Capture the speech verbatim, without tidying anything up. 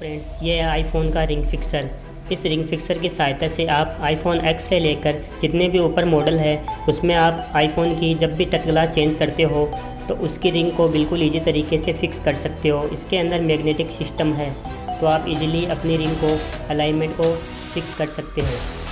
Friends, ये है iPhone का रिंग फिक्सर। इस रिंग फिक्सर की सहायता से आप आईफोन एक्स से लेकर जितने भी ऊपर मॉडल है उसमें आप आईफोन की जब भी टच ग्लास चेंज करते हो तो उसकी रिंग को बिल्कुल ईजी तरीके से फिक्स कर सकते हो। इसके अंदर मैग्नेटिक सिस्टम है तो आप इजीली अपनी रिंग को अलाइनमेंट को फिक्स कर सकते हो।